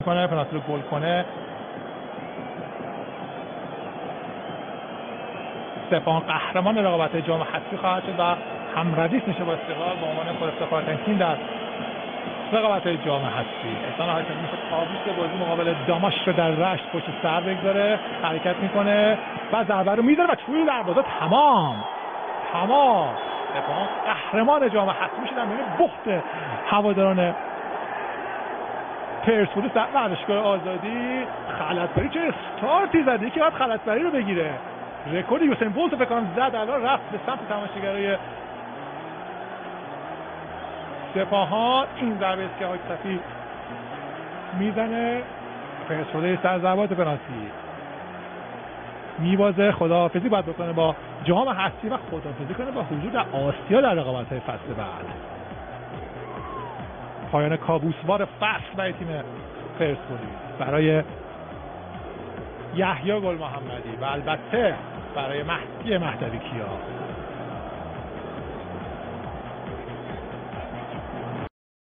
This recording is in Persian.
کنه، پنالتی رو گل کنه. سپاهان قهرمان رقابت‌های جام حذفی خواهد شد و هم ردیف میشه با استقلال به عنوان پرافتخارترین تیم در رقابت‌های جام حذفی. احسان حاتمی میشه کابوس بازی مقابل داماش رو در رشت پشت سر بگذاره، حرکت میکنه و ضربه رو میذاره و توی دروازه تمام. سپاهان قهرمان جام حذفی شدن. ببین بخت هواداران پرسپولیس در ورزشگاه آزادی. خلطبری چه استارتی زده که بعد خلطبری رو بگیره. رکورد یوسین بولت فکر کنم زد، الان رفت به سمت تماشاگرای سپاهان. این ضربه است که آقای صفی میزنه. پرسپولیس در ضربات پنالتی میبازه. خداحافظی باید بکنه با جام حذفی و خداحافظی کنه با حضور در آسیا در رقابت‌های فصل بعد. پایان کابوسوار فصل برای تیم پرسپولیس، برای یحیی گل محمدی و البته برای مهدی مهدوی کیا.